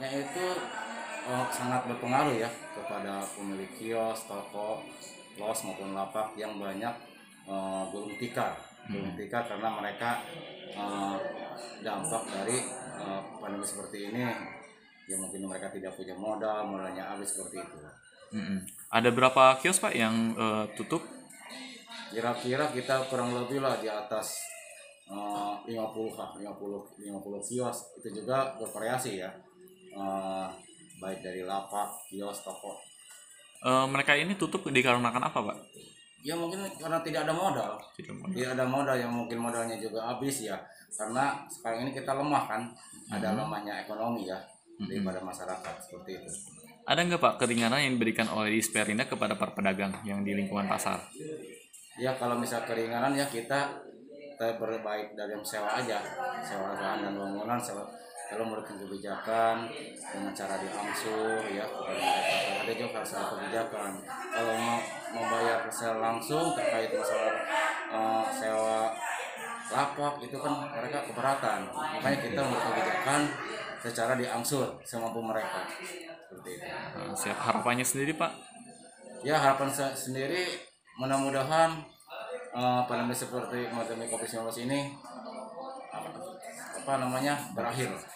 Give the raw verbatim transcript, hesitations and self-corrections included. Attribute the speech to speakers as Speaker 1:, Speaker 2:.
Speaker 1: dampaknya itu eh, sangat berpengaruh ya kepada pemilik kios, toko, los maupun lapak yang banyak eh, gulung tikar, gulung tikar karena mereka eh, dampak dari eh, pandemi seperti ini. Ya mungkin mereka tidak punya modal, modalnya habis seperti itu.
Speaker 2: Mm-mm. Ada berapa kios Pak yang eh, tutup?
Speaker 1: Kira-kira kita kurang lebih lah di atas eh, lima puluh lah, lima puluh lima puluh kios. Itu juga bervariasi ya. Eh, baik dari lapak, kios, toko.
Speaker 2: Eh, mereka ini tutup dikarenakan apa Pak?
Speaker 1: Ya mungkin karena tidak ada modal.
Speaker 2: Tidak modal.
Speaker 1: Tidak ada modal yang mungkin modalnya juga habis ya. Karena sekarang ini kita lemah kan. Ada lemahnya ekonomi ya daripada masyarakat seperti itu.
Speaker 2: Ada nggak Pak keringanan yang diberikan oleh Disperinda kepada para pedagang yang di lingkungan pasar?
Speaker 1: Ya kalau misal keringanan ya kita kita berbaik dari yang sewa aja, sewa lahan dan bangunan, sewa kalau memberikan kebijakan dengan cara diangsur ya kepada mereka. Ada juga harus ada kebijakan. Kalau mau membayar secara langsung terkait masalah eh, sewa lapak itu kan mereka keberatan. Makanya kita memberikan kebijakan secara diangsur semampu mereka. Seperti itu.
Speaker 2: Nah, siap harapannya sendiri Pak?
Speaker 1: Ya harapan saya sendiri mudah-mudahan eh, pandemi seperti pandemi covid sembilan belas ini apa, apa namanya berakhir.